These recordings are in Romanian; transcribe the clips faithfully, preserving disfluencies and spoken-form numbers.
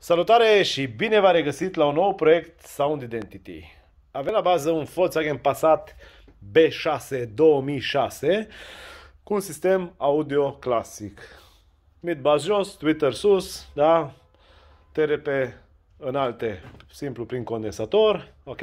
Salutare și bine v-am regăsit la un nou proiect Sound Identity. Avem la bază un Volkswagen Passat B șase două mii șase cu un sistem audio clasic. Mid-bass jos, tweeter sus, da? T R P înalte, simplu prin condensator, ok?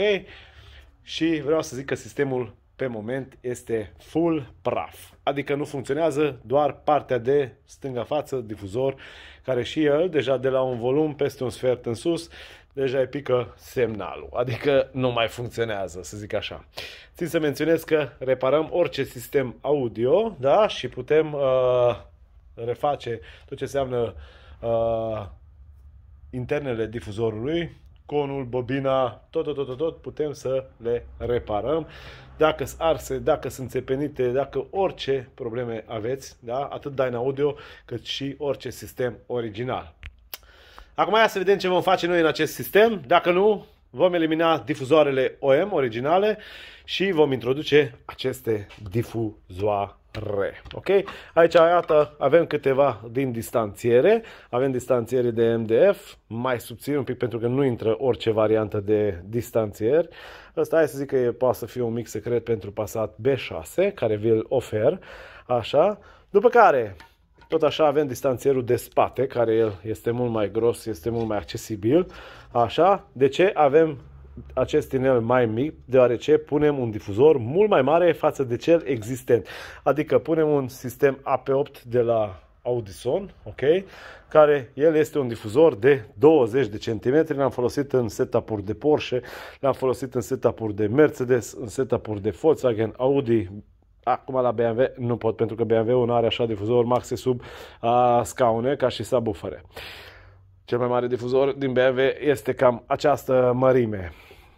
Și vreau să zic că sistemul pe moment este full praf. Adică nu funcționează doar partea de stânga față, difuzor, care și el, deja de la un volum peste un sfert în sus, deja îi pică semnalul. Adică nu mai funcționează, să zic așa. Țin să menționez că reparăm orice sistem audio, da? Și putem uh, reface tot ce înseamnă uh, internele difuzorului, conul, bobina, tot, tot, tot, tot, tot putem să le reparăm. Dacă sunt arse, dacă sunt țepenite, dacă orice probleme aveți, da? Atât Dyna Audio, cât și orice sistem original. Acum hai să vedem ce vom face noi în acest sistem. Dacă nu, vom elimina difuzoarele O M originale și vom introduce aceste difuzoare. Ok? Aici, iată, avem câteva din distanțiere. Avem distanțiere de M D F, mai subțire un pic pentru că nu intră orice variantă de distanțieri. Ăsta, hai să zic că e, poate să fie un mic secret pentru Passat B șase, care vi-l ofer. Așa. După care, tot așa avem distanțierul de spate, care el este mult mai gros, este mult mai accesibil. Așa. De ce avem acest inel mai mic? Deoarece punem un difuzor mult mai mare față de cel existent. Adică punem un sistem A P opt de la Audison, ok? Care el este un difuzor de douăzeci de centimetri. L-am folosit în setup-uri de Porsche, l-am folosit în setup-uri de Mercedes, în setup-uri de Volkswagen, Audi. Acum la B M W nu pot, pentru că B M W nu are așa difuzor maxi sub a, scaune ca și subwoofere. Cel mai mare difuzor din B M W este cam această mărime.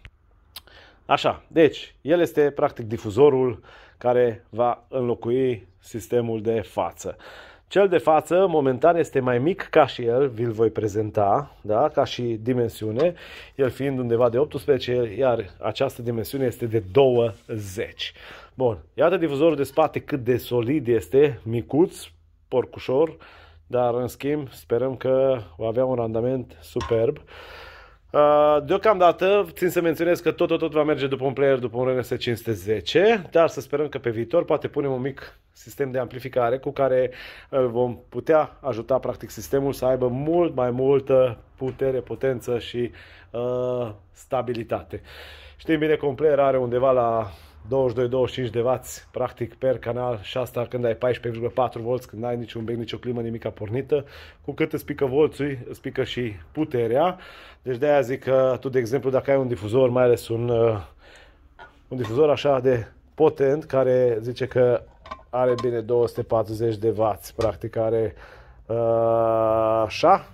Așa, deci, el este practic difuzorul care va înlocui sistemul de față. Cel de față, momentan, este mai mic ca și el, vi-l voi prezenta, da? Ca și dimensiune, el fiind undeva de optsprezece, iar această dimensiune este de douăzeci. Bun, iată difuzorul de spate cât de solid este, micuț, porcușor, dar în schimb sperăm că va avea un randament superb. Deocamdată țin să menționez că tot, tot, tot va merge după un player, după un R N S cinci sute zece, dar să sperăm că pe viitor poate punem un mic sistem de amplificare cu care îl vom putea ajuta practic sistemul să aibă mult mai multă putere, potență și uh, stabilitate. Știm bine că un player are undeva la douăzeci și doi douăzeci și cinci de wați practic per canal și asta când ai paisprezece virgulă patru volți, când n-ai niciun bec, nicio climă, nimica pornită. Cu cât îți pică volții, îți pică și puterea. Deci de-aia zic că tu, de exemplu, dacă ai un difuzor, mai ales un, uh, un difuzor așa de potent, care zice că are bine două sute patruzeci de wați, practic are uh, așa,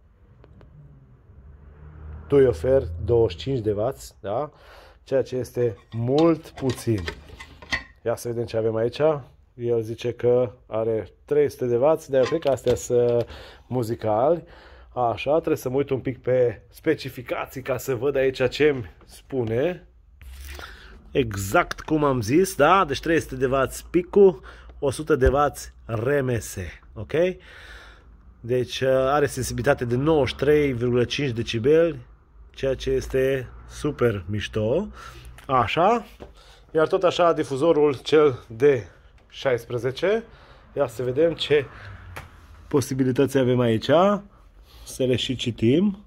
tu îi oferi douăzeci și cinci de wați, da? Ceea ce este mult puțin. Ia să vedem ce avem aici. El zice că are trei sute de wați, dar eu cred că astea sunt muzicali. Așa, trebuie să mă uit un pic pe specificații ca să văd aici ce îmi spune. Exact cum am zis, da? Deci trei sute de wați picul, o sută de wați R M S, ok? Deci are sensibilitate de nouăzeci și trei virgulă cinci decibeli, ceea ce este super mișto. Așa. Iar tot așa difuzorul cel de șaisprezece. Ia să vedem ce posibilități avem aici. Să le și citim.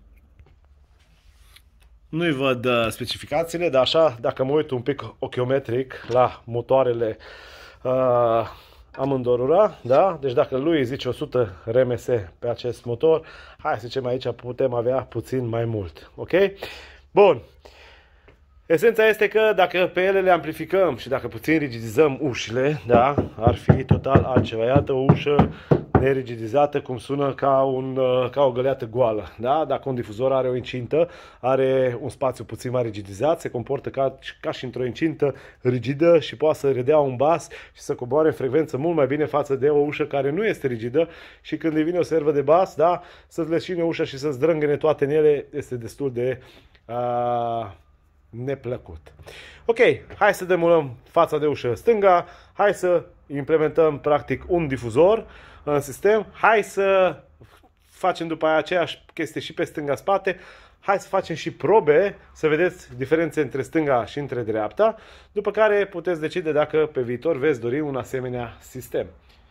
Nu-i văd uh, specificațiile, dar așa, dacă mă uit un pic ochiometric la motoarele uh, amândorura, da? Deci dacă lui zice o sută R M S pe acest motor, hai să zicem aici putem avea puțin mai mult. Ok? Bun. Esența este că dacă pe ele le amplificăm și dacă puțin rigidizăm ușile, da? Ar fi total altceva. Iată o ușă nerigidizată, cum sună ca, un, ca o găleată goală. Da? Dacă un difuzor are o incintă, are un spațiu puțin mai rigidizat, se comportă ca, ca și într-o incintă rigidă și poate să redea un bas și să coboare în frecvență mult mai bine față de o ușă care nu este rigidă și când îi vine o servă de bas, da? Să-ți leșine ușa și să-ți drângăne toate în ele, este destul de uh, neplăcut. Ok, hai să demolăm fața de ușă stânga, hai să implementăm practic un difuzor în sistem, hai să facem după aia aceeași chestie și pe stânga-spate. Hai să facem și probe, să vedeți diferențe între stânga și între dreapta, după care puteți decide dacă pe viitor veți dori un asemenea sistem.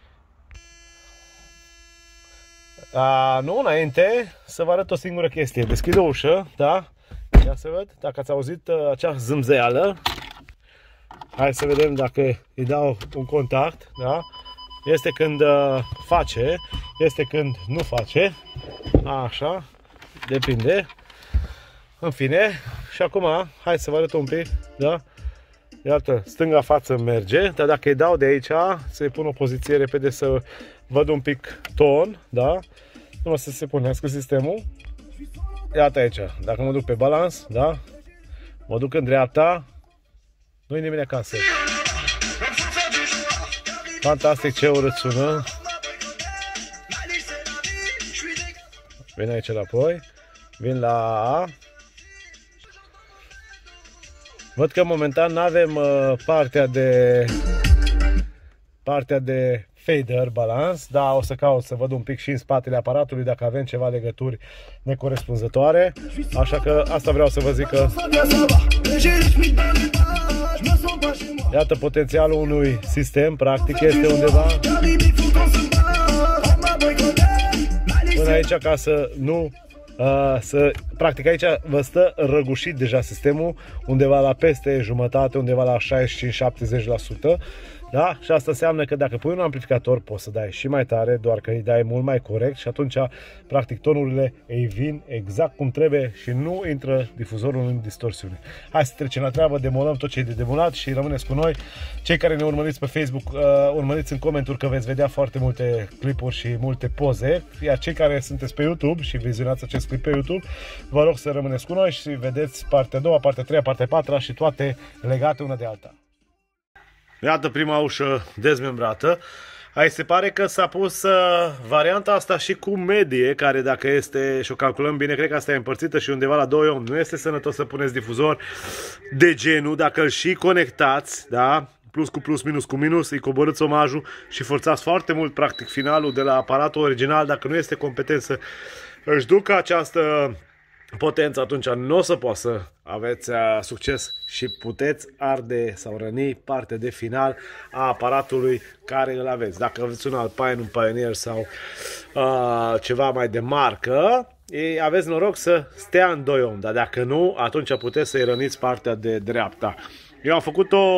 A, nu, înainte să vă arăt o singură chestie. Deschid o ușă, da? Ia să văd dacă ați auzit uh, acea zâmzeală. Hai să vedem dacă îi dau un contact, da? Este când uh, face, este când nu face. Așa, depinde. În fine, și acum hai să vă arăt un pic, da? Iată, stânga față merge, dar dacă îi dau de aici, să-i pun o poziție repede să văd un pic ton, da? Numai să se punească sistemul. Iată aici, dacă mă duc pe balans, da? Mă duc în dreapta, nu-i nimeni acasă. Fantastic, ce urât sună. Vin aici înapoi, vin la A. Văd că momentan nu avem uh, partea de partea de fader balans, dar o să caut să văd un pic și în spatele aparatului dacă avem ceva legături necorespunzătoare. Așa că asta vreau să vă zic că iată potențialul unui sistem, practic este undeva până aici ca să nu Uh, să, practic aici vă stă răgușit deja sistemul, undeva la peste jumătate, undeva la șaizeci și cinci șaptezeci la sută. Da? Și asta înseamnă că dacă pui un amplificator poți să dai și mai tare, doar că îi dai mult mai corect și atunci practic tonurile îi vin exact cum trebuie și nu intră difuzorul în distorsiune. Hai să trecem la treabă, demolăm tot ce e de demolat și rămâneți cu noi. Cei care ne urmăriți pe Facebook, uh, urmăriți în comentarii că veți vedea foarte multe clipuri și multe poze, iar cei care sunteți pe YouTube și vizionați acest clip pe YouTube, vă rog să rămâneți cu noi și vedeți partea a doua, partea a treia, partea a patra și toate legate una de alta. Iată prima ușă dezmembrată. Aici se pare că s-a pus uh, varianta asta și cu medie, care dacă este, și o calculăm bine, cred că asta e împărțită și undeva la doi ohm. Nu este sănătos să puneți difuzor de genul, dacă îl și conectați, da? Plus cu plus, minus cu minus, îi coborâți omajul și forțați foarte mult practic finalul de la aparatul original, dacă nu este competent să își ducă această potență, atunci nu o să poată să aveți uh, succes și puteți arde sau răni partea de final a aparatului care îl aveți. Dacă aveți un Alpine, un Pioneer sau uh, ceva mai de marcă, ei, aveți noroc să stea în doi ohm, dar dacă nu, atunci puteți să-i răniți partea de dreapta. Eu am făcut o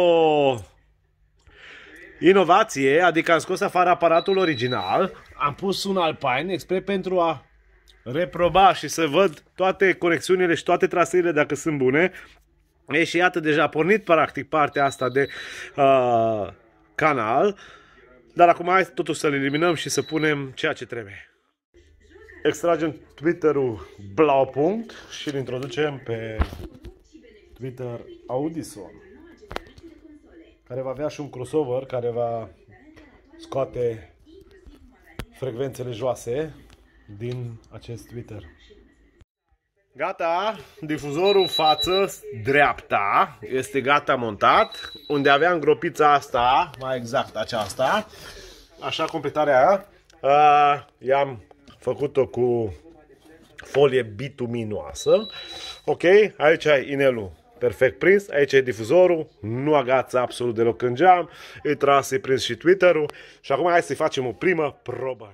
inovație, adică am scos afară aparatul original, am pus un Alpine expres pentru a reproba și să văd toate conexiunile și toate traseele dacă sunt bune. E și iată, deja a pornit practic partea asta de uh, canal. Dar acum hai totuși să-l eliminăm și să punem ceea ce trebuie. Extragem tweeterul Blaupunkt și îl introducem pe Twitter Audison, care va avea și un crossover care va scoate frecvențele joase din acest Twitter. Gata, difuzorul față dreapta este gata montat. Unde aveam gropița asta, mai exact aceasta, așa completarea aia, uh, i-am făcut-o cu folie bituminoasă. Ok, aici ai inelul perfect prins, aici e difuzorul, nu agață absolut deloc în geam, e tras, e prins și Twitterul. Și acum hai să-i facem o primă probă.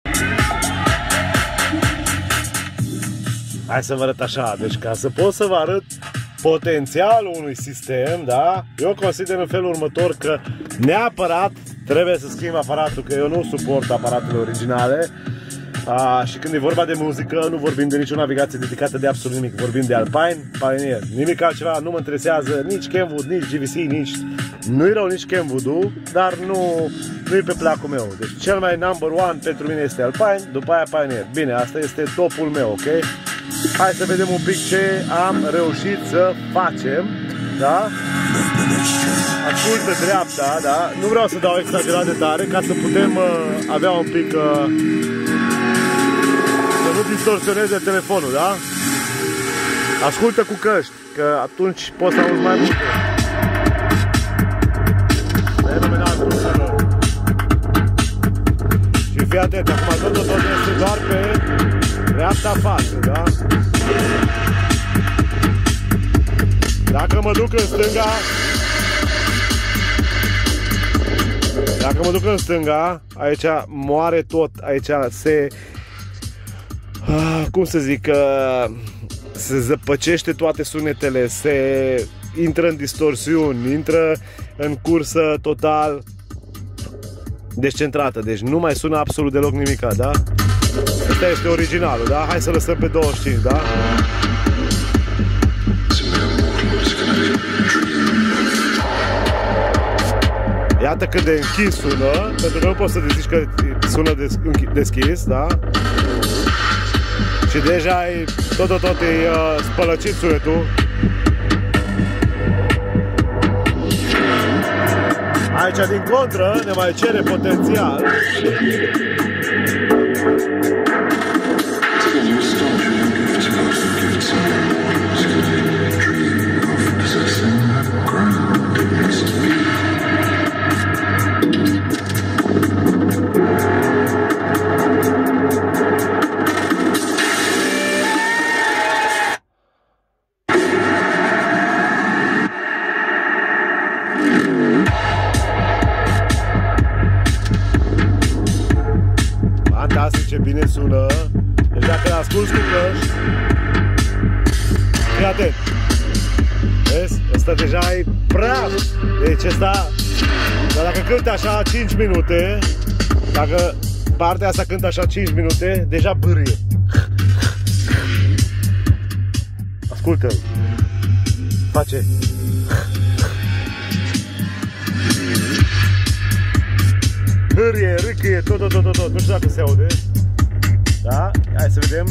Hai să vă arăt așa, deci ca să pot să vă arăt potențialul unui sistem, da? Eu consider în felul următor că neapărat trebuie să schimb aparatul, că eu nu suport aparatele originale. A, și când e vorba de muzică, nu vorbim de nicio navigație dedicată de absolut nimic, vorbim de Alpine, Pioneer, nimic altceva, nu mă interesează nici Kenwood, nici G V C, nici, nu-i rău nici Kenwood-ul, dar nu, nu-i pe placul meu. Deci cel mai number one pentru mine este Alpine, după aia Pioneer. Bine, asta este topul meu, ok? Hai să vedem un pic ce am reușit să facem, da? Ascultă dreapta, da? Nu vreau să dau exagerat de tare ca să putem uh, avea un pic... Uh, să nu distorsioneze telefonul, da? Ascultă cu căști, că atunci poți să auzi mai multe. Fenomenal cum sună. Și fii atent, acum tot, tot, tot este doar pe dreapta față, da? Dacă mă duc în stânga, dacă mă duc în stânga, aici moare tot, aici se, cum să zic, se zăpăcește toate sunetele, se intră în distorsiuni, intră în cursă total descentrată, deci nu mai sună absolut deloc nimica, da? Asta este originalul, da? Hai să lăsăm pe douăzeci și cinci, da? Iată cât de închis sună, pentru că nu poți să zici că sună deschis, da? Și deja e, tot, tot, tot e uh, spălăcit sunetul. Aici, din contră, ne mai cere potențial. Fantastic, ce bine sună. Deci dacă l-asculti cu căști, fii atent. Vezi? Asta deja e praf. Deci asta, dar dacă cânti așa cinci minute, dacă partea asta cântă așa cinci minute, deja bârie. Ascultă-l. Face. Hârie, râcâie, tot, tot, tot, tot, tot, nu știu dacă se aude. Da? Hai să vedem.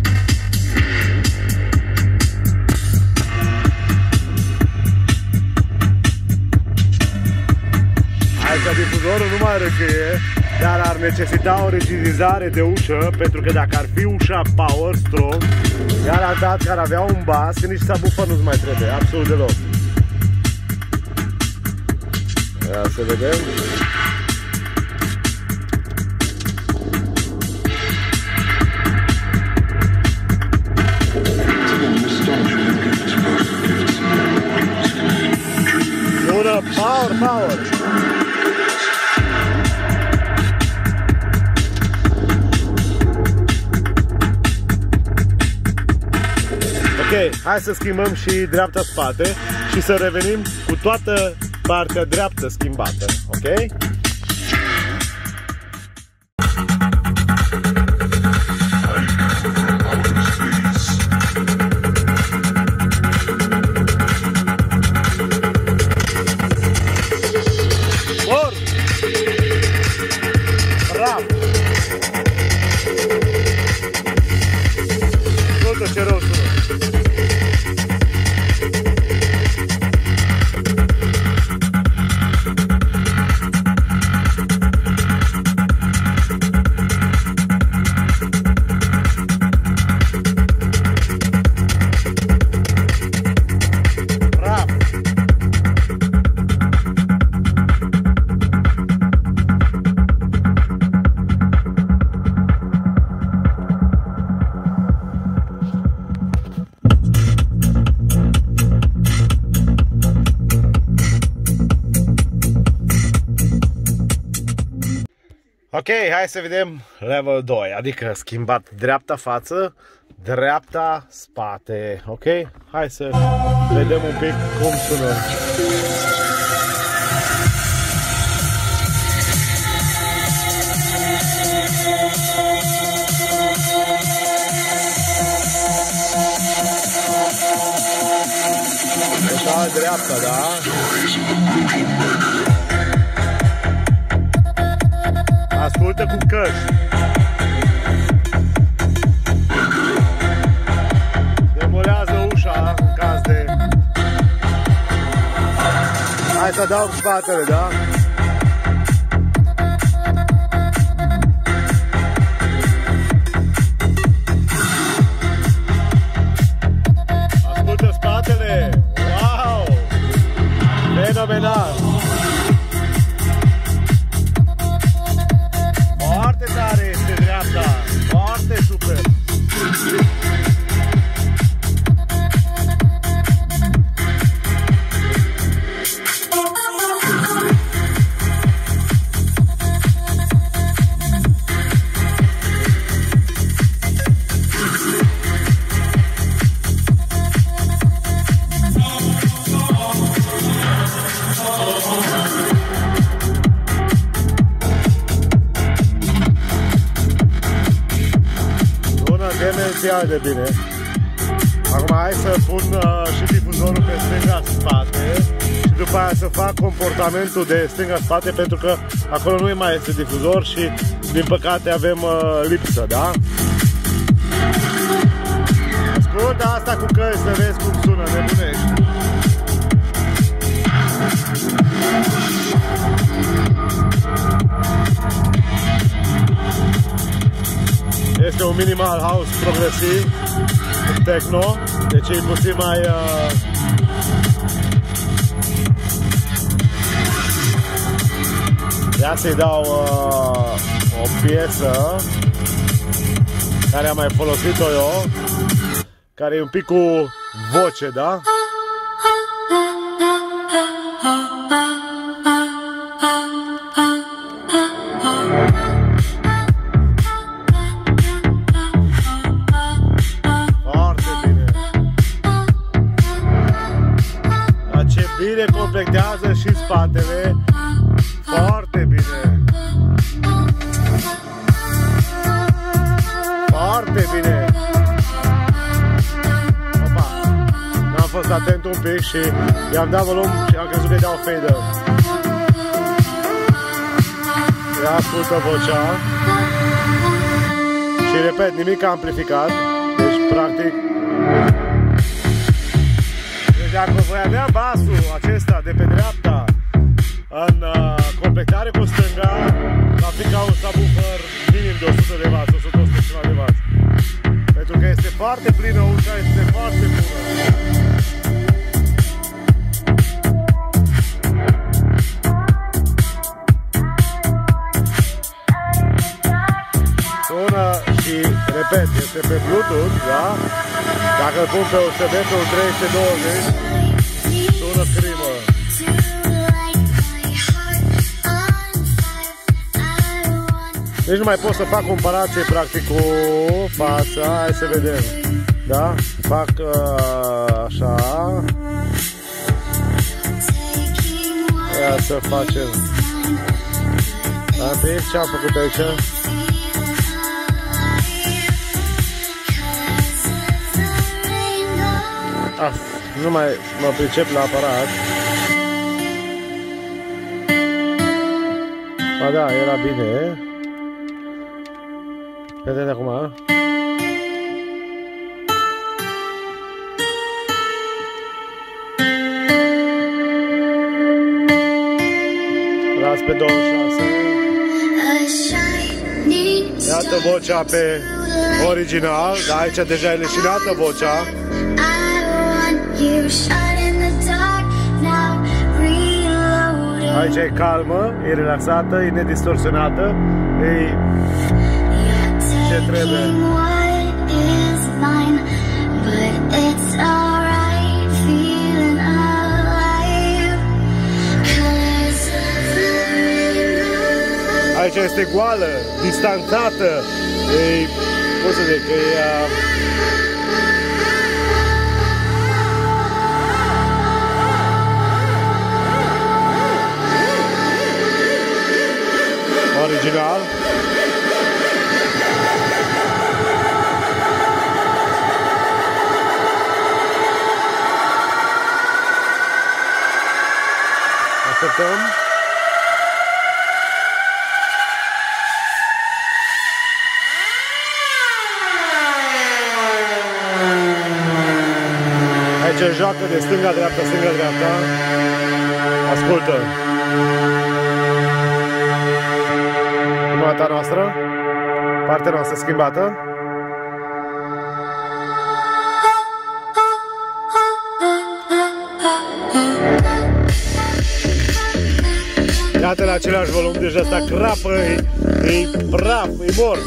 Aici difuzorul nu mai râcâie, dar ar necesita o rigidizare de ușă, pentru că dacă ar fi ușa Power Strong, garantat că ar avea un bas, că nici subwoofer nu-ți mai trebuie, absolut deloc. Ia să vedem. Power, power! Ok, hai să schimbăm și dreapta spate și să revenim cu toată partea dreaptă schimbată, ok? Ce rău sună. Ok, hai să vedem level doi, adică schimbat dreapta față, dreapta spate, ok? Hai să vedem un pic cum sună. Da, dreapta, da? Ascultă cu căști. Demolează ușa în caz de... Hai să dau spatele, da? Ascultă spatele! Wow! Fenomenal! Foarte tare! esențial de bine. Acum hai să pun uh, și difuzorul pe stânga-spate și după aia să fac comportamentul de stânga-spate, pentru că acolo nu mai este difuzor și din păcate avem uh, lipsă, da? Ascultă asta cu căi să vezi cum sună, nebunești. Este un minimal house progresiv, techno, deci e puțin mai uh... ia să-i dau uh, o piesă care am mai folosit-o eu, care e un pic cu voce, da? Bine completează și spatele. Foarte bine. Foarte bine. Opa. N-am fost atent un pic și i-am dat volum și am crezut că-i dau fader. Ia ascultă vocea. Și repet, nimic amplificat. Deci practic dacă voi avea basul acesta de pe dreapta în uh, completare cu stânga, va fi ca un subwoofer minim de o sută de watt, o sută de watt. Pentru că este foarte plină, ușa este foarte bună. Sună și, repet, este pe Bluetooth, da? Dacă îl pun pe U S B pe un trei sute douăzeci, sună crimă. Deci nu mai pot să fac comparație practic cu fața, hai să vedem. Da? Fac uh, așa. Ia să facem. Da, pe ce am făcut aici? Ah, nu mai mă pricep la aparat. Ba da, era bine. Vedem acum. Las pe douăzeci și șase. Iată vocea pe original, dar aici deja e leșinată vocea. Aici e calmă, e relaxată, e nedistorsionată, e ce trebuie. Aici este goală, distanțată, e, cum să zic, e... original. Așteptăm. Aici joacă de stânga-dreapta, stânga-dreapta. Ascultă. Partea noastră, partea noastră schimbată. Iată la același volum, deja asta crapă, e, e praf, e mort.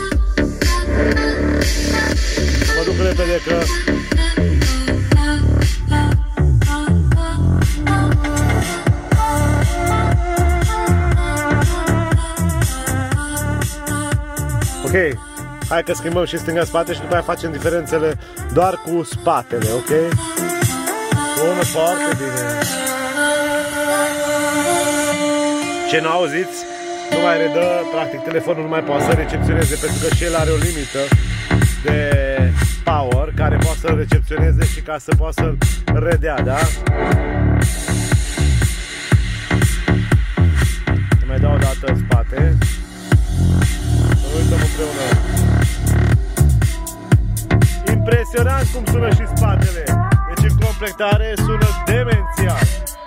Mă duc repede că... Ok, hai că schimbăm și stânga-spate și după aia facem diferențele doar cu spatele, ok? Sună foarte bine. Ce n-auziți, nu mai redă, practic telefonul nu mai poate să recepționeze pentru că și el are o limită de power, care poate să-l recepționeze și ca să poată să-l redea, da? Mai dau o dată în spate. Să uităm împreună. Impresionant cum sună și spatele. Deci în completare sună demențial.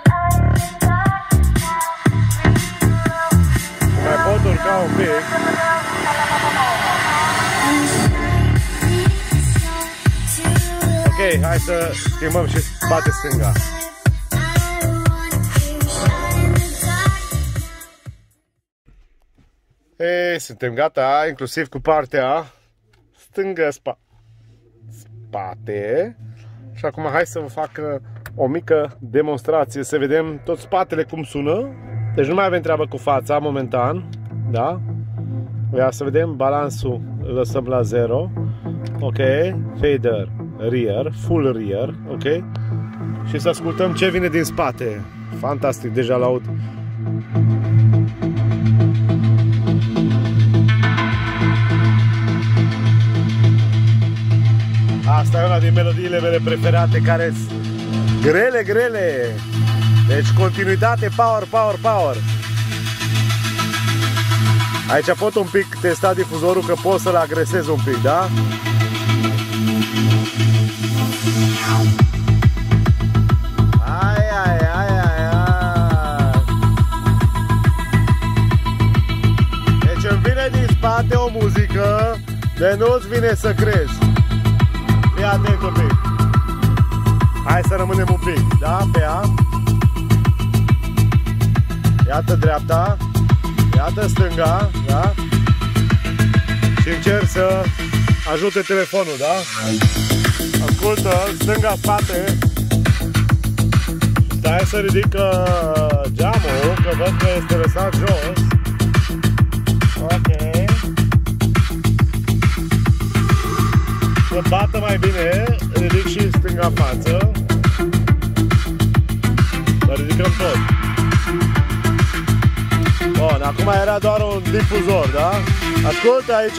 Mai pot urca un pic. Ok, hai să schimbăm și spate stânga. Ei, suntem gata, inclusiv cu partea stângă spa spate. Și acum hai să vă fac o mică demonstrație, să vedem tot spatele cum sună. Deci nu mai avem treabă cu fața momentan, da? Ia să vedem, balansul îl lăsăm la zero. Ok, fader rear, full rear, ok? Și să ascultăm ce vine din spate. Fantastic, deja l-aud. Asta e una din melodiile mele preferate, care sunt grele, grele. Deci continuitate, power, power, power. Aici pot un pic testa difuzorul, că pot să-l agresez un pic, da? Ai, ai, ai, ai, ai. Deci îmi vine din spate o muzică de nu-ți vine să crezi. Fii atent un pic. Hai să rămânem un pic, da? Pe ea. Iată dreapta. Iată stânga, da? Și încerc să ajute telefonul, da? Ascultă, stânga, spate. Stai să ridic geamul, că văd că este lăsat jos. Ok. Să bată mai bine, ridic și stânga față. Să ridicăm tot. Bun, acum era doar un difuzor, da? Ascultă aici.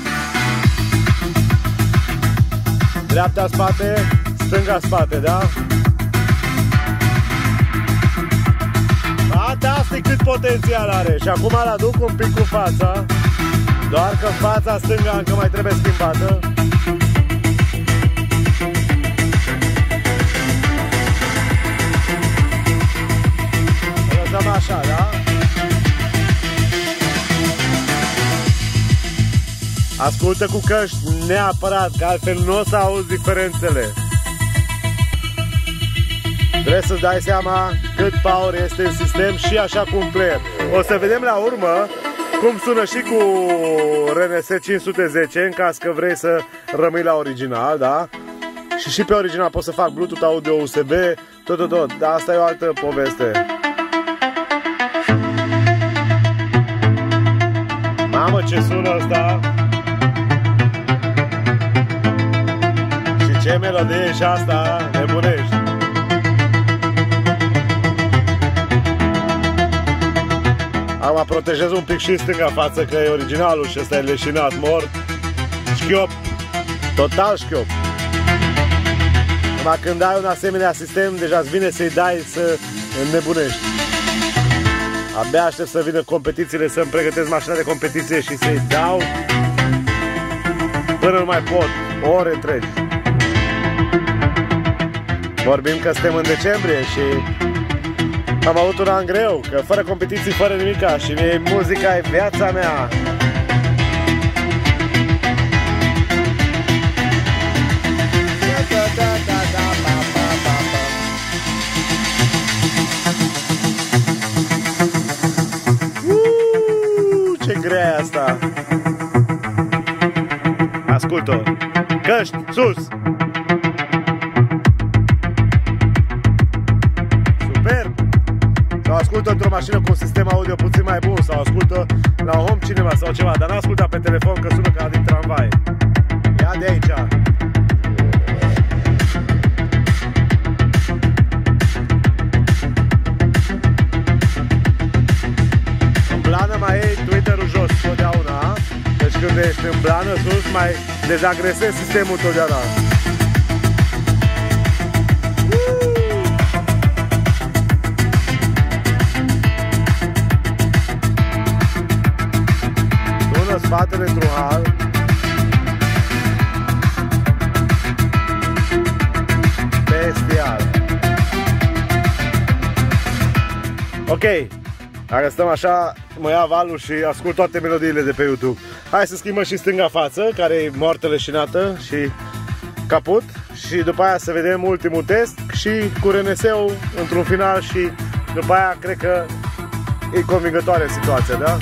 Dreapta spate, stânga spate, da? Fantastic cât potențial are. Și acum îl aduc un pic cu fața. Doar că fața stânga încă mai trebuie schimbată. Lăsăm așa, da? Ascultă cu căști neapărat, că altfel nu o să auzi diferențele. Trebuie să-ți dai seama cât power este în sistem și așa cu un player. O să vedem la urmă cum sună și cu R N S cinci sute zece, în caz că vrei să rămâi la original, da? Și și pe original pot să fac Bluetooth, audio, U S B, tot, tot, tot. Dar asta e o altă poveste. Mamă, ce sună asta! Și ce melodie e și asta, nebunești! Acum protejez un pic și stânga față, că e originalul și ăsta e leșinat, mort. Șchiop, total șchiop. Numai când ai un asemenea sistem, deja îți vine să-i dai să înnebunești. Abia aștept să vină competițiile, să-mi pregătesc mașina de competiție și să-i dau până nu mai pot, ore întregi. Vorbim că suntem în decembrie și am avut un an greu, că fără competiții, fără nimica, și mie muzica e viața mea. Uuu, ce grea e asta! Ascult-o! Căști, sus! Superb! Sau ascultă într-o mașină cu un sistem audio puțin mai bun, sau ascultă la home cinema sau ceva, dar n-asculta pe telefon, că sună ca din tramvai. Ia de aici! În plană mai iei Twitter-ul jos totdeauna, deci când ești în blană sus, mai dezagresezi sistemul totdeauna. Sună sfatele într-un hal. Bestial. Ok, dacă stăm așa, mă ia valul și ascult toate melodiile de pe YouTube. Hai să schimbăm și stânga față, care e moartă leșinată și caput. Și după aia să vedem ultimul test și cu R N S-ul într-un final și după aia cred că e convingătoare situația, da?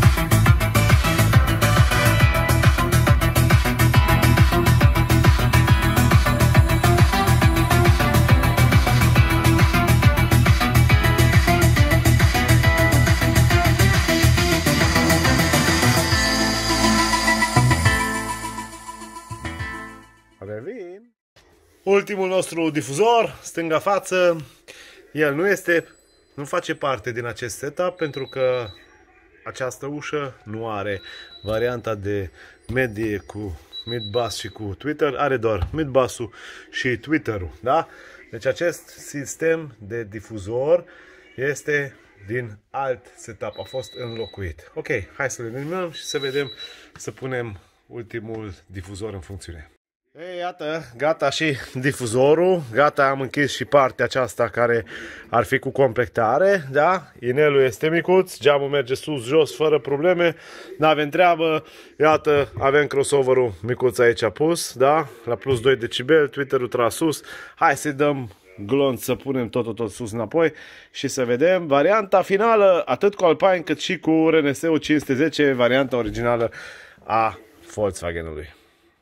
Revin. Ultimul nostru difuzor, stânga față, el nu este, nu face parte din acest setup pentru că această ușă nu are varianta de medie cu mid-bass și cu tweeter, are doar mid-bass-ul și tweeter-ul, da? Deci acest sistem de difuzor este din alt setup, a fost înlocuit. Ok, hai să le eliminăm și să vedem, să punem ultimul difuzor în funcțiune. Ei, iată, gata și difuzorul, gata, am închis și partea aceasta care ar fi cu completare, da? Inelul este micuț, geamul merge sus-jos fără probleme, n-avem treabă, iată, avem crossover-ul micuț aici pus, da? La plus doi decibeli, tweeter-ul tras sus, hai să-i dăm glonț să punem totul tot sus înapoi și să vedem varianta finală, atât cu Alpine cât și cu R N S-ul cinci sute zece, varianta originală a Volkswagen-ului.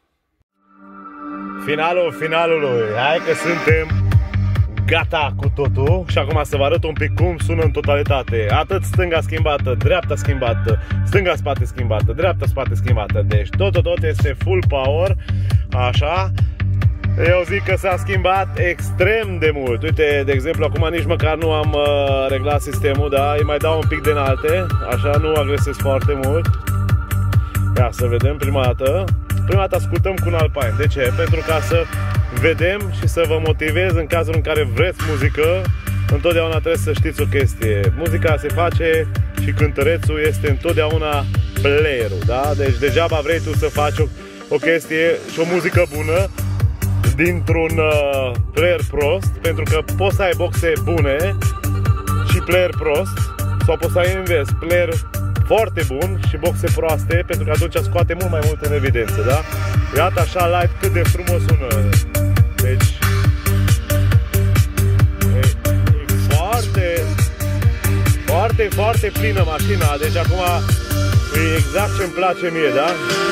Finalul finalului, hai că suntem gata cu totul și acum să vă arăt un pic cum sună în totalitate. Atât stânga schimbată, dreapta schimbată, stânga spate schimbată, dreapta spate schimbată. Deci tot, tot, tot este full power, așa. Eu zic că s-a schimbat extrem de mult. Uite, de exemplu, acum nici măcar nu am uh, reglat sistemul, da? Îi mai dau un pic de înalte, așa, nu agresez foarte mult. Ia să vedem prima dată. Prima dată ascultăm cu un Alpine. De ce? Pentru ca să vedem și să vă motivez în cazul în care vreți muzică. Întotdeauna trebuie să știți o chestie. Muzica se face și cântărețul este întotdeauna player-ul, da? Deci degeaba vrei tu să faci o, o chestie și o muzică bună dintr-un uh, player prost, pentru că poți să ai boxe bune și player prost, sau poți să ai invers, player foarte bun și boxe proaste, pentru că atunci scoate mult mai mult în evidență, da? Iată așa live cât de frumos sună. Deci e, e foarte foarte, foarte plină mașina. Deci acum e exact ce-mi place mie, da?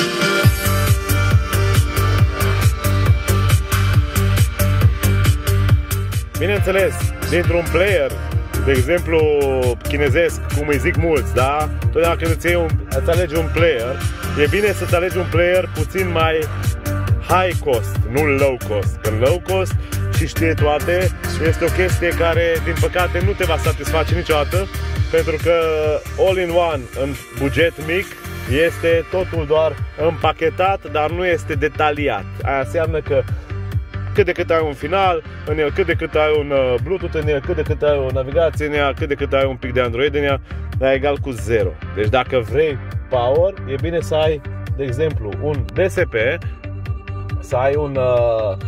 Bineînțeles, dintr-un player, de exemplu, chinezesc, cum îi zic mulți, da? Totdeauna când îți, un, îți alegi un player, e bine să-ți alegi un player puțin mai high cost, nu low cost. Că low cost, și știe toate, este o chestie care, din păcate, nu te va satisface niciodată, pentru că all-in-one, în buget mic, este totul doar împachetat, dar nu este detaliat. Aia înseamnă că cât de cât ai un final în el, cât de cât ai un uh, Bluetooth în el, cât de cât ai o navigație în ea, cât de cât ai un pic de Android în ea, dar egal cu zero. Deci dacă vrei power, e bine să ai, de exemplu, un D S P, să ai un uh,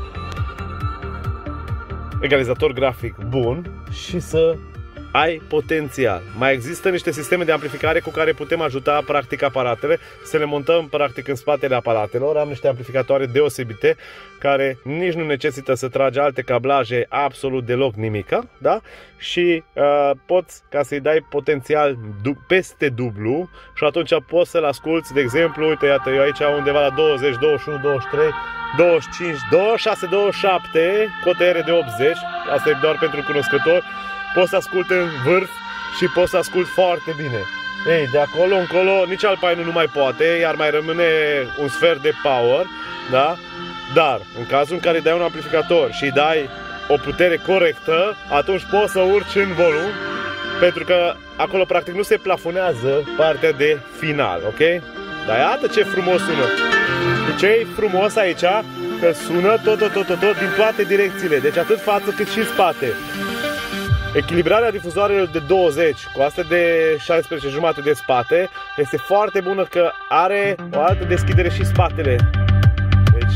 egalizator grafic bun și să ai potențial. Mai există niște sisteme de amplificare cu care putem ajuta practic aparatele, să le montăm practic în spatele aparatelor. Am niște amplificatoare deosebite care nici nu necesită să tragi alte cablaje absolut deloc nimica, da? Și uh, poți ca să-i dai potențial du peste dublu și atunci poți să-l asculti, de exemplu, uite, iată, eu aici undeva la douăzeci, douăzeci și unu, douăzeci și trei, douăzeci și cinci, douăzeci și șase, douăzeci și șapte, cu o T R de optzeci, asta e doar pentru cunoscători. Poți să asculti în vârf și poți să asculti foarte bine. Ei, de acolo încolo nici Alpine nu mai poate, iar mai rămâne un sfert de power, da? Dar în cazul în care dai un amplificator și dai o putere corectă, atunci poți să urci în volum, pentru că acolo practic nu se plafonează partea de final, ok? Dar iată ce frumos sună. Ce e frumos aici? Că sună tot, tot, tot, tot, tot din toate direcțiile. Deci atât față cât și spate. Echilibrarea difuzoarelor de douăzeci cu astea de șaisprezece jumate de spate este foarte bună, că are o altă deschidere și spatele. Deci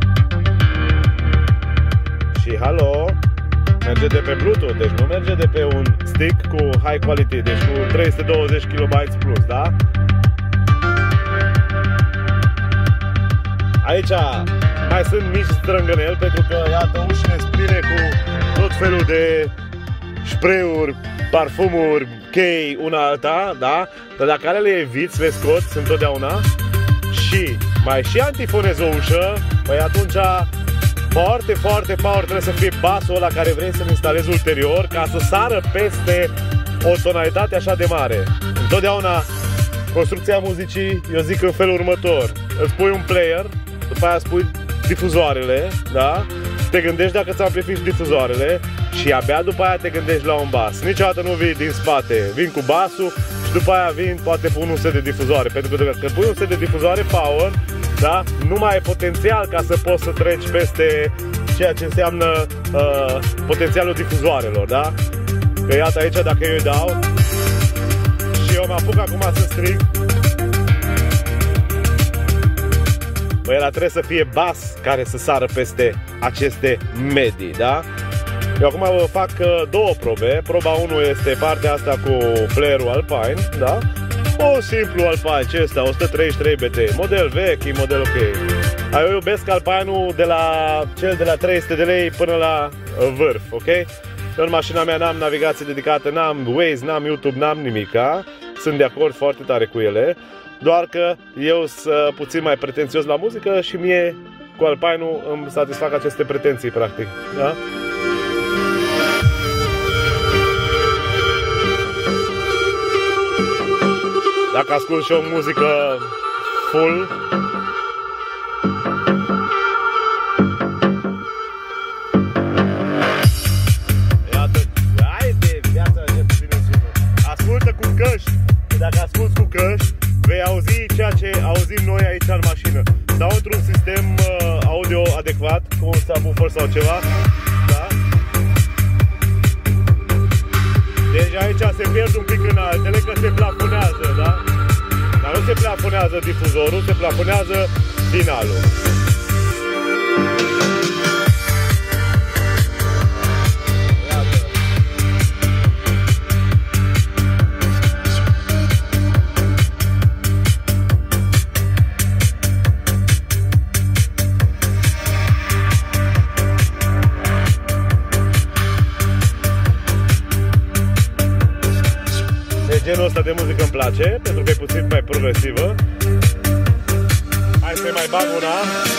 și halo, merge de pe Bluetooth, deci nu merge de pe un stick cu high quality, deci cu trei sute douăzeci kilobytes plus, da? Aici mai sunt mici strângăneli, pentru că iată ușile sunt pline cu tot felul de spray-uri, parfumuri, chei, una alta, da? Dar dacă ale le eviți, le scoți întotdeauna. Și mai și antifonezi o ușă, păi atunci foarte, foarte power trebuie să fie basul ăla care vrei să-l instalezi ulterior, ca să sară peste o tonalitate așa de mare. Întotdeauna construcția muzicii, eu zic în felul următor: îți pui un player, după aia îți pui difuzoarele, da? Te gândești dacă îți amplifici difuzoarele și abia după aia te gândești la un bas. Niciodată nu vii din spate, vin cu basul și după aia vin, poate pun un set de difuzoare. Pentru că dacă pui un set de difuzoare power, da? Nu mai ai potențial ca să poți să treci peste ceea ce înseamnă uh, potențialul difuzoarelor, da? Că iată aici, dacă eu îi dau și eu mă apuc acum să strig, băi, ăla trebuie să fie bas care să sară peste aceste medii, da? Eu acum vă fac două probe. Proba unu este partea asta cu playerul Alpine, da? O simplu Alpine, ce este? o sută treizeci și trei B T, model vechi, model ok. Eu iubesc Alpine-ul de la cel de la trei sute de lei până la vârf, ok? Eu în mașina mea n-am navigație dedicată, n-am Waze, n-am YouTube, n-am nimica. Sunt de acord foarte tare cu ele. Doar că eu sunt puțin mai pretențios la muzică și mie cu Alpine-ul îmi satisfac aceste pretenții, practic, da? Dacă ascult și o muzică full, iată, haide, viața ce puțin sună. Ascultă cu căști, dacă asculti cu căști, vei auzi ceea ce auzim noi aici în mașină. Sau într-un sistem uh, audio adecvat, cu un subwoofer sau ceva, da? Deci aici se pierd un pic în altele, că se plafonează, da? Dar nu se plafonează difuzorul, se plafonează finalul. Genul ăsta de muzică îmi place, pentru că e puțin mai progresivă. Hai să mai bag una.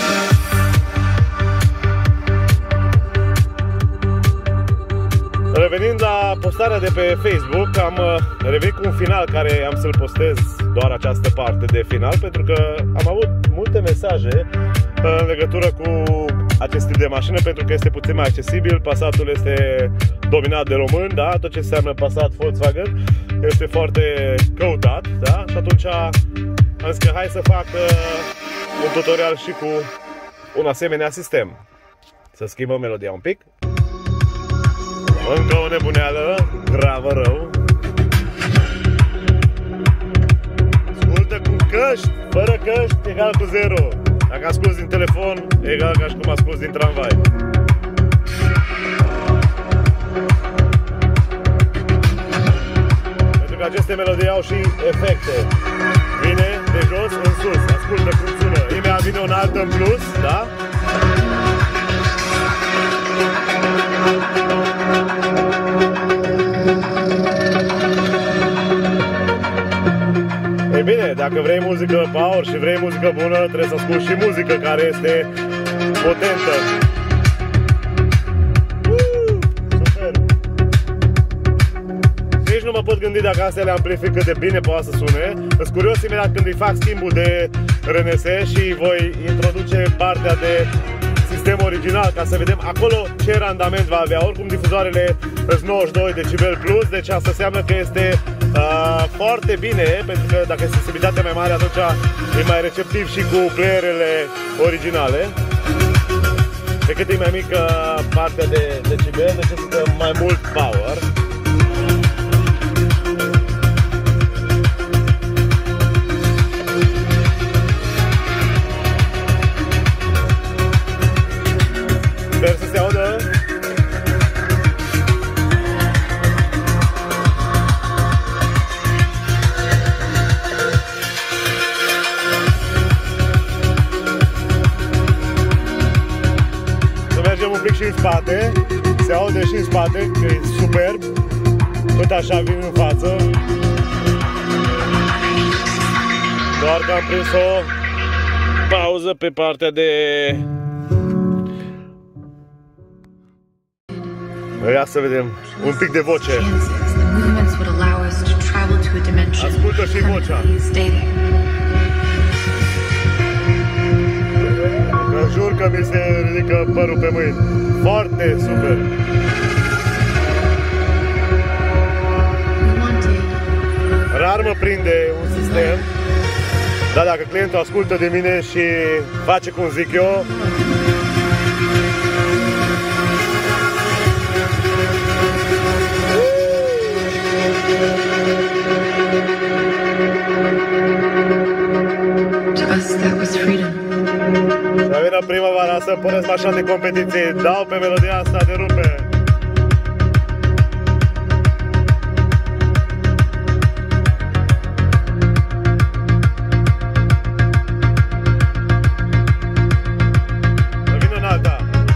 Revenind la postarea de pe Facebook, am revenit cu un final care am să-l postez, doar această parte de final, pentru că am avut multe mesaje în legătură cu acest tip de mașină, pentru că este puțin mai accesibil. Passatul este dominat de români, da? Tot ce înseamnă Passat, Volkswagen este foarte căutat, da? Și atunci am zis că hai să fac uh, un tutorial și cu un asemenea sistem. Să schimbăm melodia un pic. Încă o nebuneală, gravă rău. Ascultă cu căști, fără căști, egal cu zero. Dacă asculti din telefon, egal ca și cum asculti din tramvai. Pentru că aceste melodii au și efecte. Vine de jos în sus, ascultă cum sună. Imediat vine un alt în plus, da? Ei bine, dacă vrei muzică power și vrei muzică bună, trebuie să asculti și muzică care este potentă. Uuu, super! Nici nu mă pot gândi dacă astea le amplific cât de bine poate să sune. Sunt curios imediat când îi fac schimbul de R N S și voi introduce partea de sistem original, ca să vedem acolo ce randament va avea. Oricum difuzoarele sunt nouăzeci și doi decibeli plus, deci asta înseamnă că este Uh, foarte bine, pentru că dacă sensibilitatea mai mare, atunci e mai receptiv și cu playerele originale. Pe cât e mai mică partea de decibel, necesită mai mult power. Sper să se audă. Să mergem un pic și în spate. Se aude și în spate, că e superb. Tot așa vin în față. Doar că am prins o pauză pe partea de... Ia să vedem un pic de voce. Ascultă și vocea. Că jur că mi se ridică părul pe mâini. Foarte super. Rar mă prinde un sistem, dar dacă clientul ascultă de mine și face cum zic eu, să vină primăvara să pornesc mașina de competiție. Dau pe melodia asta de rupe. Să vină în alta.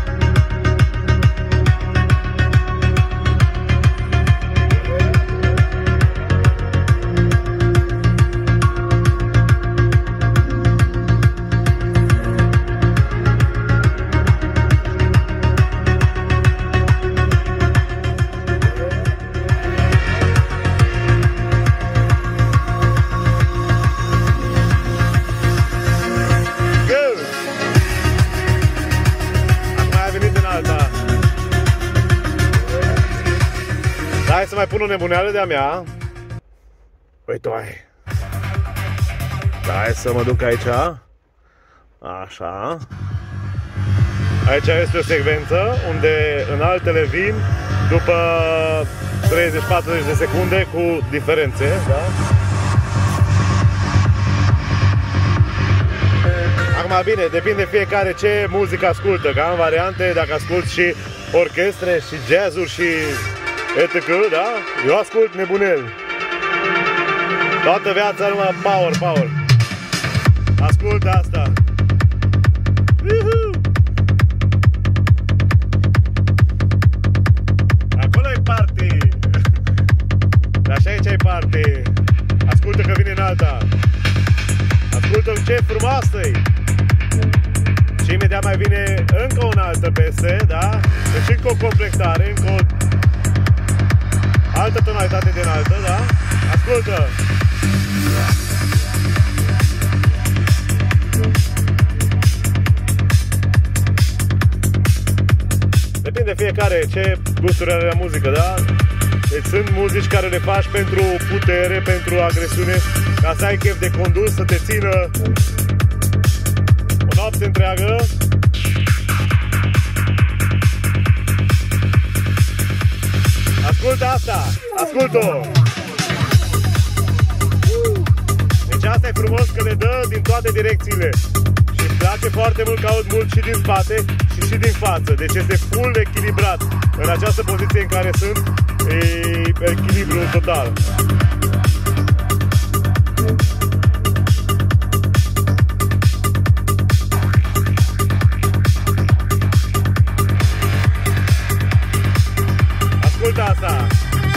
Hai să mai pun o nebuneală de-a mea. Uite, hai. Hai să mă duc aici. Așa. Aici este o secvență unde înaltele vin după treizeci patruzeci de secunde cu diferențe, da? Acum bine, depinde fiecare ce muzică ascultă, că am variante dacă ascult și orchestre și jazzuri și et cetera, da? Eu ascult nebuneli. Toată viața numai power, power. Ascult asta. Uhu! Acolo e party. Dar și aici e party. Ascultă că vine în alta. Ascultă ce frumoasă e. Și imediat mai vine încă o altă piesă, da? Deci încă o completare, încă o altă tonalitate din altă, da? Ascultă! Depinde fiecare ce gusturi are la muzică, da? Deci sunt muzici care le faci pentru putere, pentru agresiune, ca să ai chef de condus, să te țină o noapte întreagă. Ascultă asta! Ascultă-o! Deci asta e frumos că le dă din toate direcțiile. Și îmi place foarte mult că aud mult și din spate și și din față. Deci este full echilibrat. În această poziție în care sunt, e echilibru total. Ascultă asta!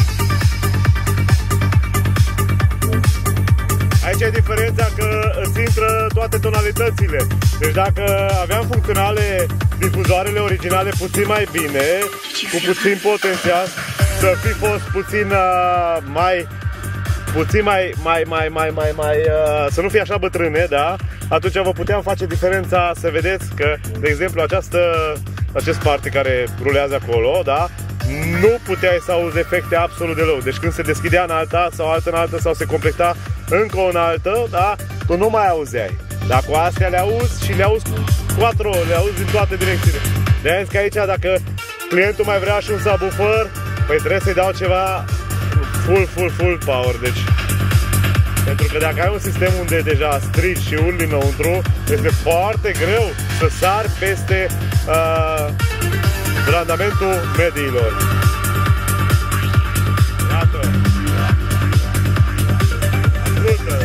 Aici e diferența că îți intră toate tonalitățile. Deci dacă aveam funcționale difuzoarele originale puțin mai bine, cu puțin potențial, să fi fost puțin uh, mai puțin mai mai mai mai mai mai uh, să nu fie așa bătrâne, da? Atunci vă puteam face diferența, să vedeți că, de exemplu, această acest party care rulează acolo, da? nu puteai să auzi efecte absolut deloc. Deci când se deschidea în alta sau altă în altă sau se completa încă o în altă, da, tu nu mai auzeai. Dar cu astea le auzi și le auzi patru, le auzi din toate direcțiile. De-aia zic că aici, dacă clientul mai vrea și un subwoofer, păi trebuie să-i dau ceva full, full, full power. Deci, pentru că dacă ai un sistem unde deja strigi și urli înăuntru, este foarte greu să sari peste uh, randamentul mediilor. Iată! Ascultă!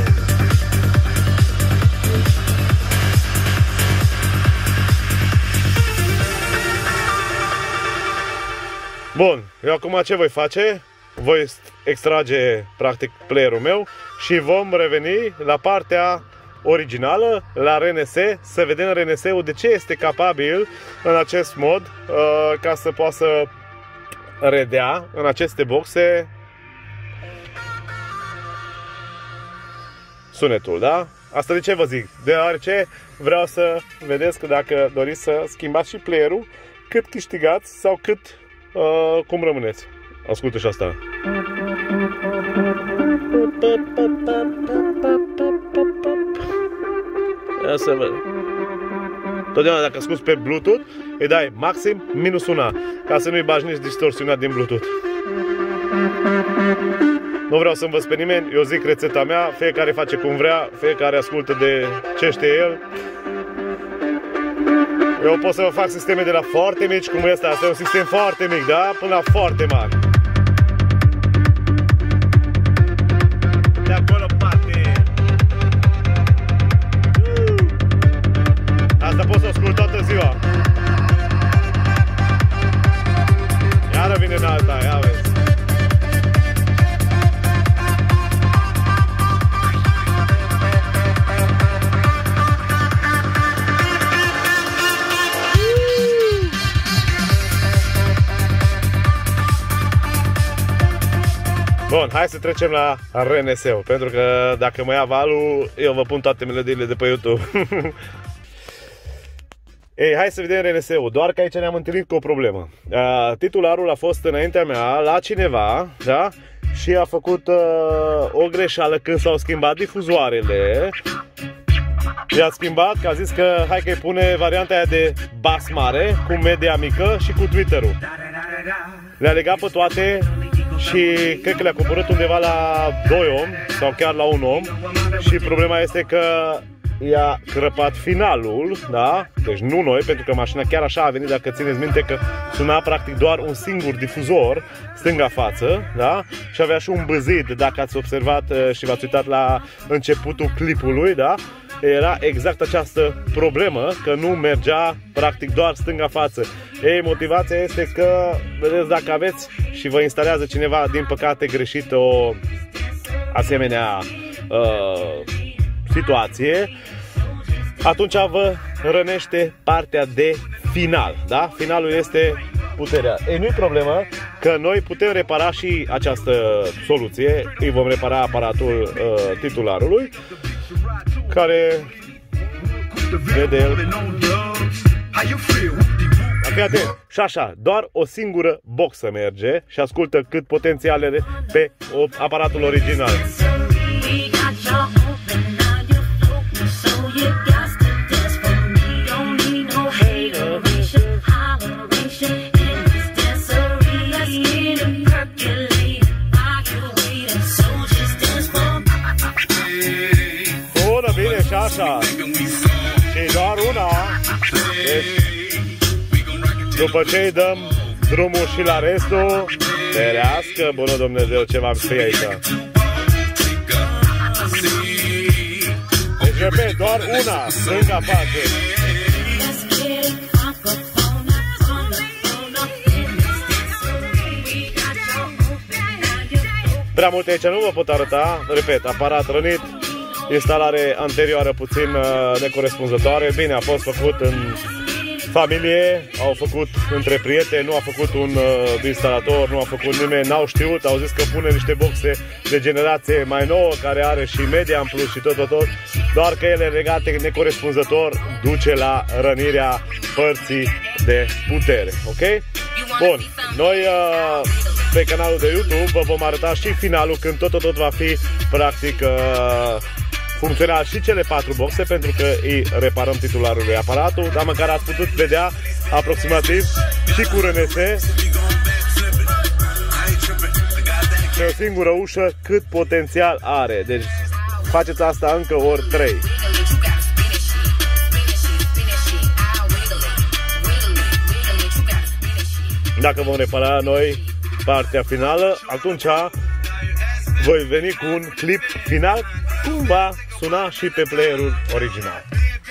Bun, eu acum ce voi face? Voi extrage practic playerul meu și vom reveni la partea originală, la R N S, să vedem R N S-ul de ce este capabil în acest mod, uh, ca să poată să redea în aceste boxe sunetul, da? Asta de ce vă zic? Deoarece vreau să vedeți că dacă doriți să schimbați și playerul, cât câștigați sau cât uh, cum rămâneți. Ascultă și asta. Ia să văd. Totdeauna dacă asculti pe Bluetooth, îi dai maxim minus una, ca să nu-i bagi nici distorsiunea din Bluetooth. Nu vreau să învăț pe nimeni, eu zic rețeta mea, fiecare face cum vrea, fiecare ascultă de ce știe el. Eu pot să vă fac sisteme de la foarte mici, cum este, asta e un sistem foarte mic, da? Până la foarte mari. De acolo parte. Asta pot să ascult toată ziua. Iară vine în alta, ia vezi. Bun, hai să trecem la R N S-ul, pentru că dacă mă ia valul, eu vă pun toate melodiile de pe YouTube. Ei, hai să vedem R N S-ul, doar că aici ne-am întâlnit cu o problemă. Uh, titularul a fost înaintea mea la cineva, da? Și a făcut uh, o greșeală când s-au schimbat difuzoarele. I-a schimbat, că a zis că hai că-i pune varianta aia de bas mare, cu media mică și cu Twitter-ul. Le-a legat pe toate și cred că le-a coborât undeva la doi omi sau chiar la un om. Și problema este că i-a crăpat finalul, da? Deci nu noi, pentru că mașina chiar așa a venit, dacă țineți minte că suna practic doar un singur difuzor, stânga față, da? Și avea și un băzid, dacă ați observat și v-ați uitat la începutul clipului, da? Era exact această problemă, că nu mergea practic doar stânga față. Ei, motivația este că, vedeți, dacă aveți și vă instalează cineva, din păcate, greșit o asemenea uh, situație, atunci vă rănește partea de final, da? Finalul este puterea. Ei, nu-i problemă, că noi putem repara și această soluție. Îi vom repara aparatul uh, titularului, care vede el. Fii atent. Și așa, doar o singură boxă merge și ascultă cât potențial are pe aparatul original. Bună, bine, și așa. Și doar una. Deci, după ce îi dăm drumul și la restul, ferească, bună Dumnezeu, ce v-am scrie aici. Deci, repet, doar una, stânga față. Prea multe aici nu vă pot arăta, repet, aparat rănit, instalare anterioară puțin necorespunzătoare, bine, a fost făcut în familie, au făcut între prieteni, nu a făcut un uh, instalator, nu a făcut nimeni, n-au știut, au zis că pune niște boxe de generație mai nouă, care are și media în plus și tot, tot, tot, doar că ele legate necorespunzător duce la rănirea părții de putere, ok? Bun, noi uh, pe canalul de YouTube vă vom arăta și finalul când tot, tot, tot va fi practic uh, funcțional și cele patru boxe, pentru că îi reparăm titularului aparatul, dar măcar ați putut vedea aproximativ și cu R N S pe o singură ușă cât potențial are. Deci faceți asta încă ori trei. Dacă vom repara noi partea finală, atunci voi veni cu un clip final cum va suna și pe playerul original.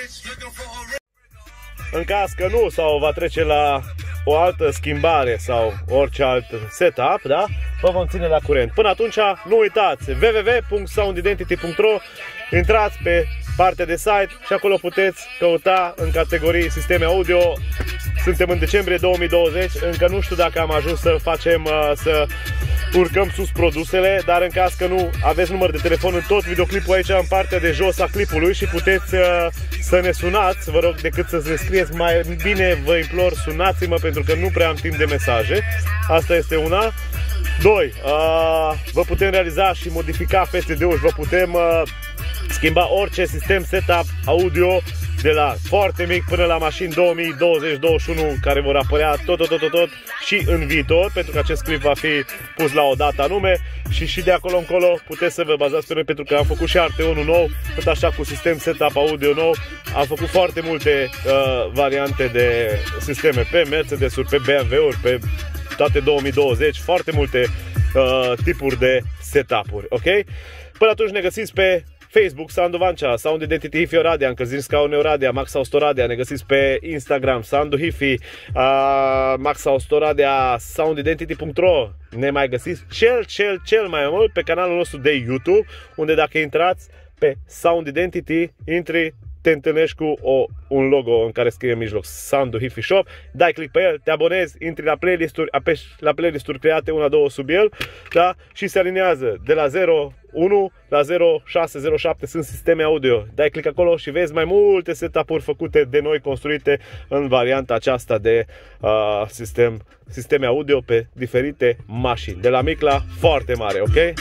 În caz că nu, sau va trece la o altă schimbare sau orice alt setup, da? Vă vom ține la curent. Până atunci, nu uitați w w w punct sound identity punct r o, intrați pe partea de site și acolo puteți căuta în categorii sisteme audio. Suntem în decembrie două mii douăzeci, încă nu știu dacă am ajuns să facem, să urcăm sus produsele, dar în caz că nu, aveți număr de telefon în tot videoclipul aici în partea de jos a clipului și puteți uh, să ne sunați, vă rog, decât să ne scrieți, mai bine vă implor, sunați-mă pentru că nu prea am timp de mesaje. Asta este una. Doi, uh, vă putem realiza și modifica F S D-uri, vă putem uh, schimba orice sistem setup audio de la foarte mic până la mașini două mii douăzeci douăzeci și unu care vor apărea tot, tot, tot, tot, tot și în viitor, pentru că acest clip va fi pus la o dată anume și și de acolo încolo puteți să vă bazați pe noi, pentru că am făcut și Arte unu nou, tot așa cu sistem setup audio nou, am făcut foarte multe uh, variante de sisteme pe Mercedes-uri, pe B M W-uri, pe toate două mii douăzeci, foarte multe uh, tipuri de setup-uri, ok? Până atunci ne găsiți pe Facebook, Sandu Vancea, Sound Identity Hifi Oradea, încălziri scaune Oradea, Max Autoradea, ne găsiți pe Instagram, Sandu Hifi, uh, Max Autoradea, sound identity punct r o, ne mai găsiți cel, cel, cel mai mult pe canalul nostru de YouTube, unde dacă intrați pe Sound Identity, intri, te întâlnești cu o, un logo în care scrie în mijloc Sandu Hifi Shop, dai click pe el, te abonezi, intri la playlist-uri, apeși la playlist-uri create una, două sub el, da? Și se alinează de la zero unu la zero șase zero șapte, sunt sisteme audio. Dai click acolo și vezi mai multe setup-uri făcute de noi, construite în varianta aceasta de uh, sistem, sisteme audio pe diferite mașini, de la mic la foarte mare, ok?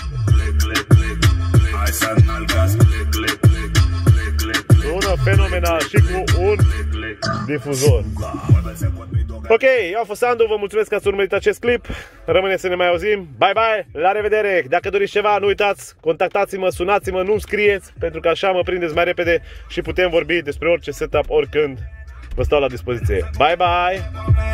Sună fenomenal și cu un difuzor. Ok, eu am fost Sandu, vă mulțumesc că ați urmărit acest clip. Rămâne să ne mai auzim. Bye bye, la revedere. Dacă doriți ceva, nu uitați, contactați-mă, sunați-mă, nu-mi scrieți, pentru că așa mă prindeți mai repede și putem vorbi despre orice setup, oricând. Vă stau la dispoziție. Bye bye.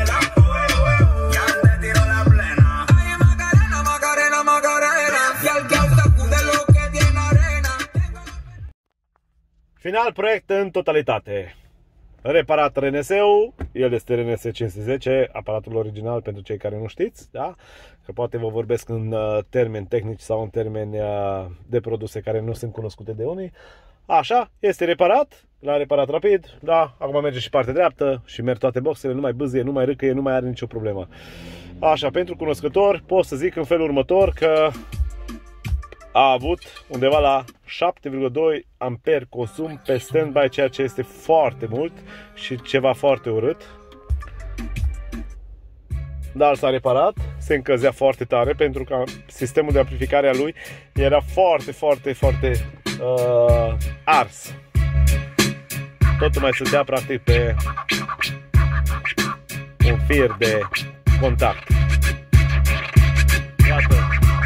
Final proiect în totalitate. Reparat R N S-ul, el este R N S cinci sute zece, aparatul original pentru cei care nu știți, da? Că poate vă vorbesc în uh, termeni tehnici sau în termeni uh, de produse care nu sunt cunoscute de unii. Așa, este reparat, l-am reparat rapid, da, acum merge și partea dreaptă și merg toate boxele, nu mai bâzie, nu mai râcăie, nu mai are nicio problemă. Așa, pentru cunoscători pot să zic în felul următor că a avut undeva la șapte virgulă doi amperi consum pe standby, ceea ce este foarte mult și ceva foarte urât. Dar s-a reparat, se încălzea foarte tare pentru că sistemul de amplificare a lui era foarte, foarte, foarte uh, ars. Totul mai stătea practic pe un fir de contact. Iată.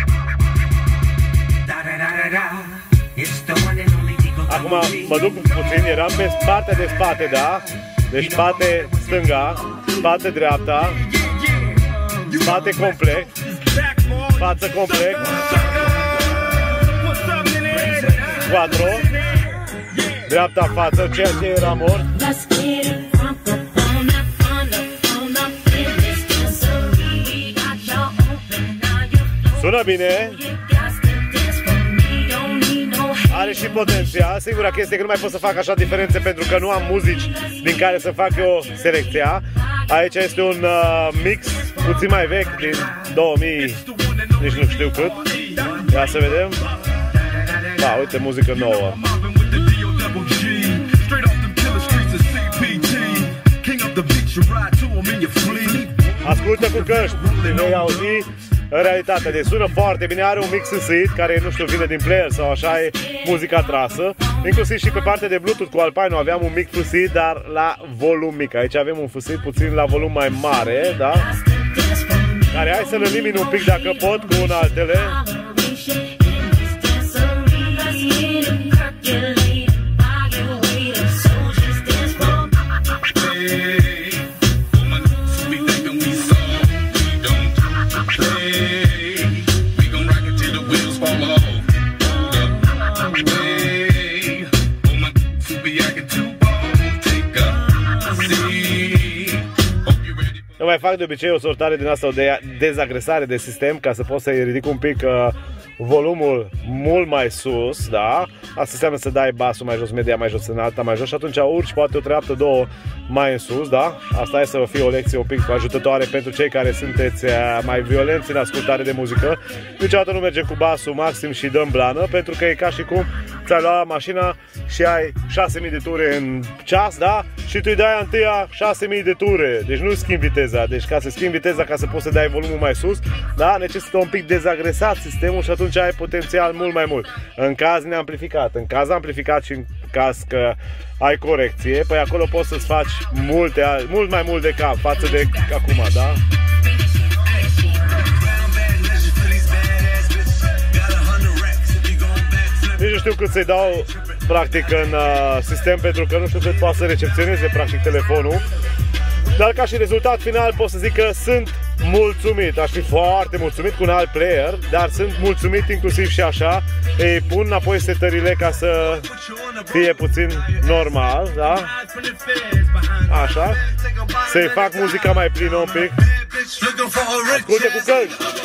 Acum mă duc puțin, eram pe partea de spate, da? Deci spate stânga, spate dreapta, spate complet, față complet, patru, dreapta față, ceea ce era mort. Sună bine. Are și potențial. Singura chestie că nu mai pot să fac așa diferențe pentru că nu am muzici din care să fac eu selecția. Aici este un uh, mix puțin mai vechi din două mii, nici nu știu cât. Ia să vedem. Da, uite, muzică nouă. Ascult ascultă cu căști, vei auzi în realitate. Deci sună foarte bine, are un mic sâsâit care, nu știu, vine din player sau așa, e muzica trasă. Inclusiv și pe partea de Bluetooth cu Alpine aveam un mic fâsâit, dar la volum mic. Aici avem un fâsâit puțin la volum mai mare, da? Care hai să-l elimin un pic dacă pot cu un altele. Eu mai fac de obicei o sortare din asta, o de dezagresare de sistem, ca să pot să-i ridic un pic uh, volumul mult mai sus, da? Asta înseamnă să dai basul mai jos, media mai jos, în alta mai jos și atunci urci poate o treaptă, două mai în sus, da? Asta e să fie o lecție un pic ajutătoare pentru cei care sunteți uh, mai violenți în ascultare de muzică. Niciodată nu merge cu basul maxim și dăm blană, pentru că e ca și cum ți-ai luat mașina și ai șase mii de ture în ceas, da? Și tu îi dai întâia șase mii de ture, deci nu schimbi viteza. Deci ca să schimbi viteza, ca să poți să dai volumul mai sus, da? Necesită un pic dezagresat sistemul și atunci ai potențial mult mai mult. În caz neamplificat, în caz amplificat și în caz că ai corecție, păi acolo poți să-ți faci multe, mult mai mult de cap față de acum, da? Nici nu știu cât să-i dau practic în uh, sistem, pentru că nu știu cât poate să recepționeze practic telefonul. Dar ca și rezultat final pot să zic că sunt mulțumit. Aș fi foarte mulțumit cu un alt player, dar sunt mulțumit inclusiv și așa. Îi pun înapoi setările ca să fie puțin normal, da? Așa. Să-i fac muzica mai plină un pic. Asculte cu căști.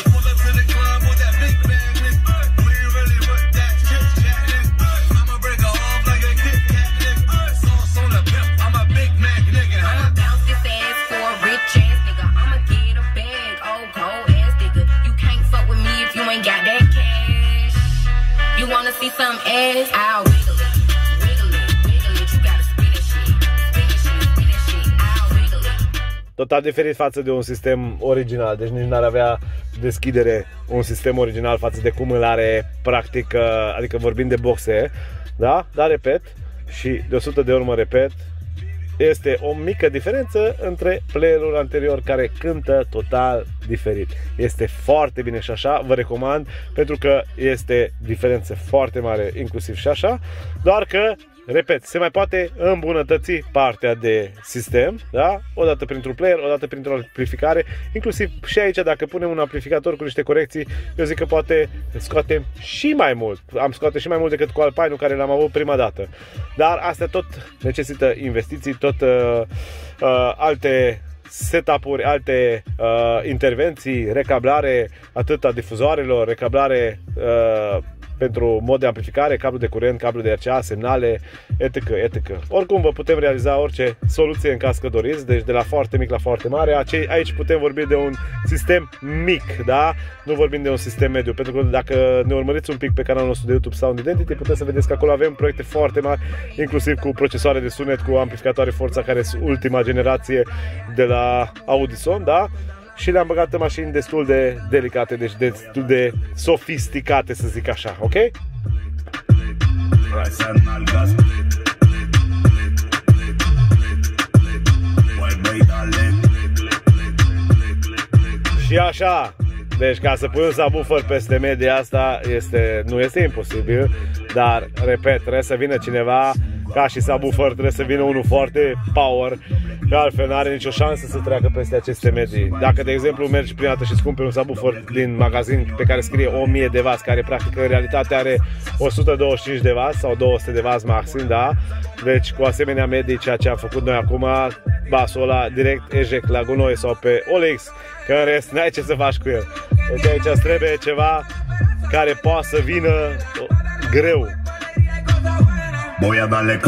Total diferit față de un sistem original, deci nici n-ar avea deschidere un sistem original față de cum îl are practic, adică vorbim de boxe, da? Dar repet, și de o sută de ori mă repet, este o mică diferență între playerul anterior care cântă total diferit. Este foarte bine și așa, vă recomand, pentru că este diferență foarte mare inclusiv și așa, doar că, repet, se mai poate îmbunătăți partea de sistem, da? Odată printr-un player, odată printr-o amplificare, inclusiv și aici dacă punem un amplificator cu niște corecții, eu zic că poate scoatem și mai mult. Am scoate și mai mult decât cu Alpine-ul care l-am avut prima dată. Dar astea tot necesită investiții, tot uh, uh, alte setup-uri, alte uh, intervenții, recablare atât a difuzoarelor, recablare uh, pentru mod de amplificare, cablu de curent, cablu de R C A, semnale, et cetera et cetera. Oricum vă putem realiza orice soluție în caz că doriți, deci de la foarte mic la foarte mare. Aici putem vorbi de un sistem mic, da? Nu vorbim de un sistem mediu, pentru că dacă ne urmăriți un pic pe canalul nostru de YouTube Sound Identity, puteți să vedeți că acolo avem proiecte foarte mari, inclusiv cu procesoare de sunet, cu amplificatoare Forza, care sunt ultima generație de la Audison, da? Și le-am băgat în mașini destul de delicate, deci destul de sofisticate, să zic așa, ok? Și așa, deci ca să pui un subwoofer peste media asta este, nu este imposibil, dar, repet, trebuie să vină cineva ca și subwoofer, trebuie să vină unul foarte power, că altfel nu are nicio șansă să treacă peste aceste medii. Dacă, de exemplu, mergi prima dată și îți cumperi un subwoofer din magazin pe care scrie o mie de watt, care practic în realitate are o sută douăzeci și cinci de watt sau două sute de watt maxim, da? Deci cu asemenea medii, ceea ce am făcut noi acum, basul ăla direct eject la gunoi sau pe O L X, că în rest n-ai ce să faci cu el. Deci aici îți trebuie ceva care poate să vină greu. Voy a darle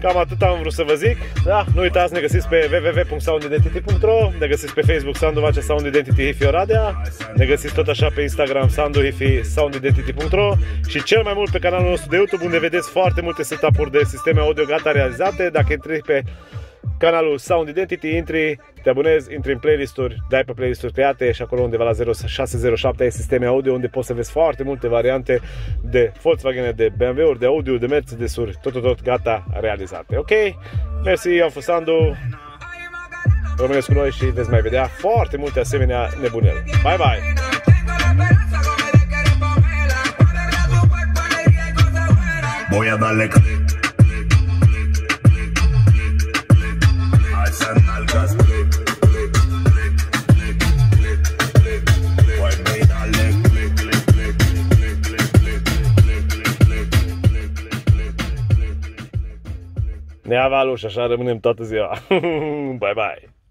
Cam atât am vrut să vă zic. Da, nu uitați, ne găsiți pe w w w punct sound identity punct r o, ne găsiți pe Facebook Sandu Vacea Sound Identity Hifi Oradea, ne găsiți tot așa pe Instagram Sandu Hifi Sound Identity punct r o și cel mai mult pe canalul nostru de YouTube, unde vedeți foarte multe setup-uri de sisteme audio gata realizate. Dacă intri pe canalul Sound Identity, intri, te abonezi, intri în playlist-uri, dai pe playlist-uri create și acolo undeva la zero șase zero șapte ai sisteme audio unde poți să vezi foarte multe variante de Volkswagen, de B M W-uri, de Audio, de Mercedes-uri, tot, tot, tot gata realizate. Ok? Mersi, eu am fost Sandu. Rămâneți cu noi și veți mai vedea foarte multe asemenea nebuneli. Bye, bye! Voy a darle a esas nalgas. Ne ia Valu și așa rămânem toată ziua. Bye, bye!